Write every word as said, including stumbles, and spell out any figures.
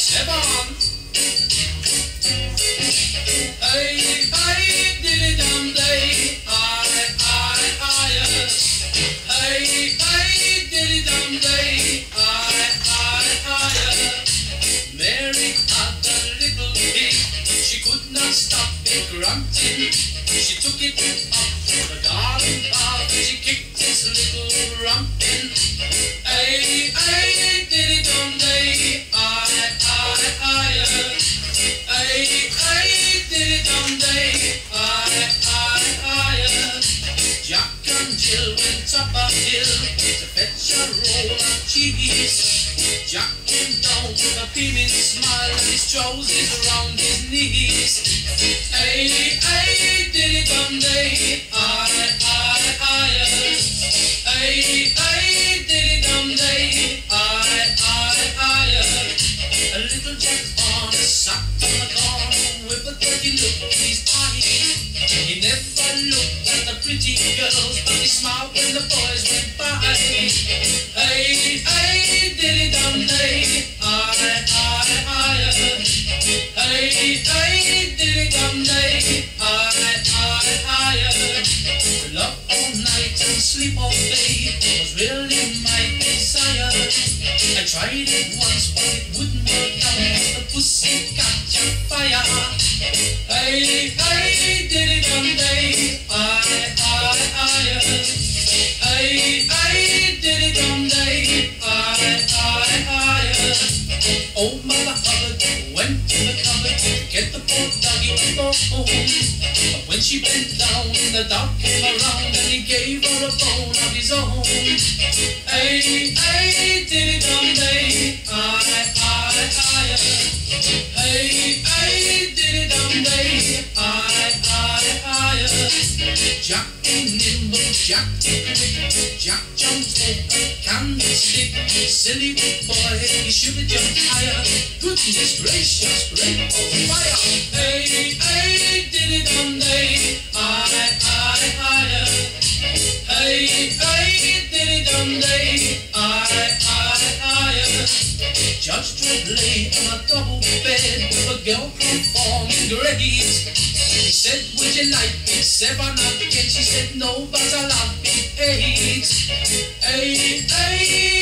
Seven. Hey, hey, diddy dum day. I, I, I. Hey, hey, diddy dum day. I, I, I. Mary had a little pig. She could not stop it grunting. She took it up to the garden path. She kicked its little rumpin. Hey, hey, diddy dum day. I, I, I. Hey, hey, diddy dum day. I, I, I. Jack and Jill went up a hill to fetch a roll of cheese. Jack came down with a beaming smile and his trousers round his knees. Hey, hey, diddy dum day. I, I, I. Hey, hey, diddy dum day. I, I, I. A little Jack on a sack on the corner with a dirty look in his eye. He never looked at the pretty girls, but he smiled when the boys went by. Hey, hey, diddy dum day. I, I, I. Hey, hey, diddy dum day. I, I, I. Love all night and sleep all day was really my desire. I tried it once, but it wouldn't work out. The pussy catch a fire. Hey, hey, diddy dum day. I, I, I. Hey, hey, diddy dum day. I, I, I. Old Mother Hubbard went to the cupboard to get the poor doggy to go home. But when she bent down, the dog came around and he gave her a bone of his own. Hey, hey, diddy dum day. I, I, I. Hey, hey, diddy dum day. I, I, I. Jack ain't nimble, Jack ain't quick. Jack jumped over a candlestick. Silly boy, he should have jumped higher. Goodness gracious, great fire. Hey, hey, diddy dum day. I, I, I. Hey, hey, diddy dum day. I, I, I. Judge Dredd lay on a double bed with a girl performing great. He said, would you like it seven again? She said, no, but I'll have it eight. Hey, hey,